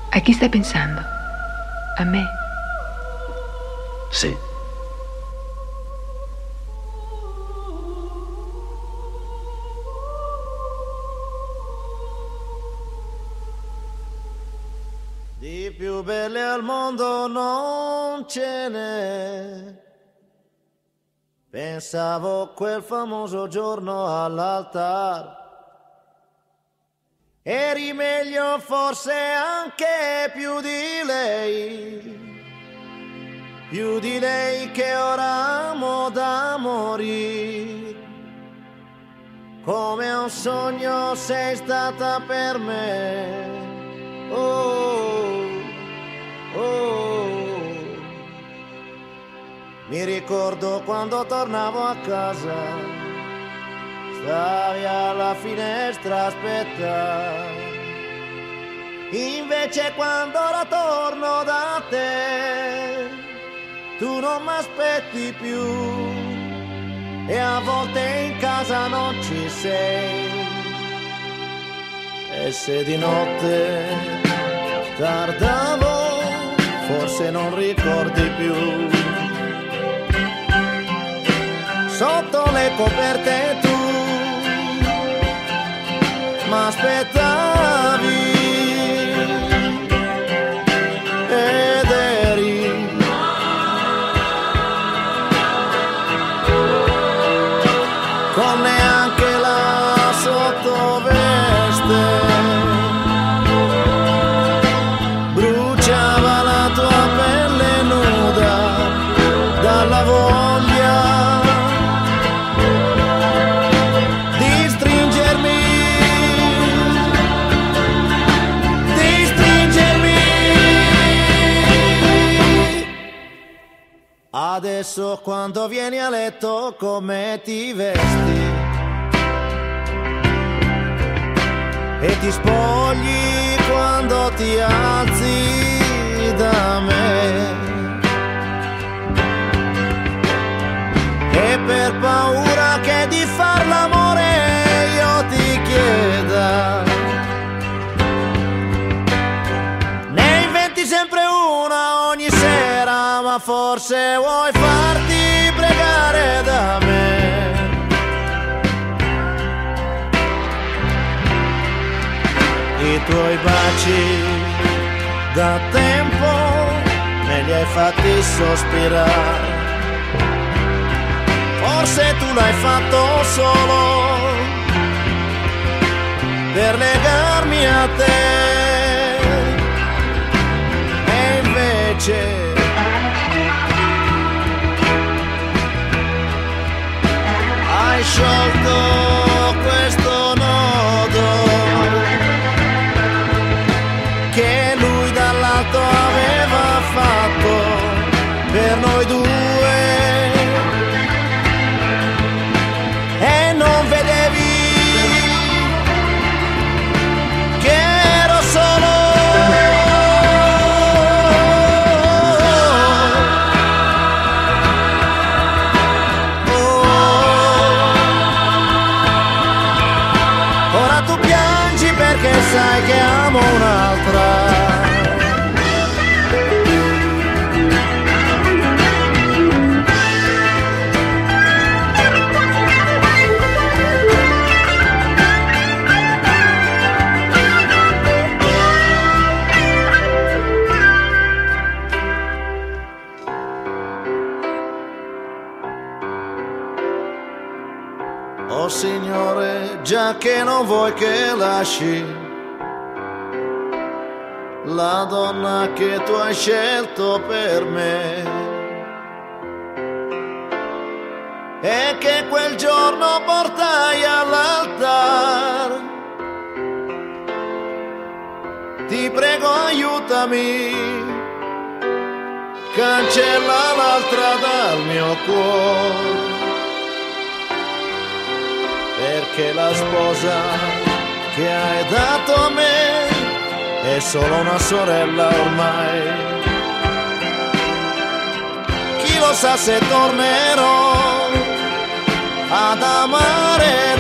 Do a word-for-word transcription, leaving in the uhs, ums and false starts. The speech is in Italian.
A chi stai pensando? A me? Sì. Di più belle al mondo non ce n'è. Pensavo quel famoso giorno all'altare. Eri meglio forse anche più di lei, più di lei che ora amo da morire. Come un sogno sei stata per me, oh, oh. Mi ricordo quando tornavo a casa, stavi alla finestra a aspettare. Invece quando ora torno da te, tu non mi aspetti più, e a volte in casa non ci sei. E se di notte tardavo, forse non ricordi più. Sotto le coperte tu m'aspettavi ed eri con neanche la sottoveste, bruciava la tua pelle nuda dalla voglia di stringermi. Adesso quando vieni a letto come ti vesti e ti spogli quando ti alzi da me, e per paura che di far l'amore io ti chieda, ne inventi sempre una ogni sera, ma forse vuoi farti pregare da me. I tuoi baci da tempo me li hai fatti sospirare, forse tu l'hai fatto solo per legarmi a te, e invece hai sciolto questo nodo che lui dall'alto aveva fatto per noi due, e non vedevi che ero solo perché sai che amo un'altra. Oh Signore, già che non vuoi che lasci la donna che tu hai scelto per me, e che quel giorno portai all'altare, ti prego aiutami, cancella l'altra dal mio cuore, perché la sposa che hai dato a me è solo una sorella ormai. Chi lo sa se tornerò ad amare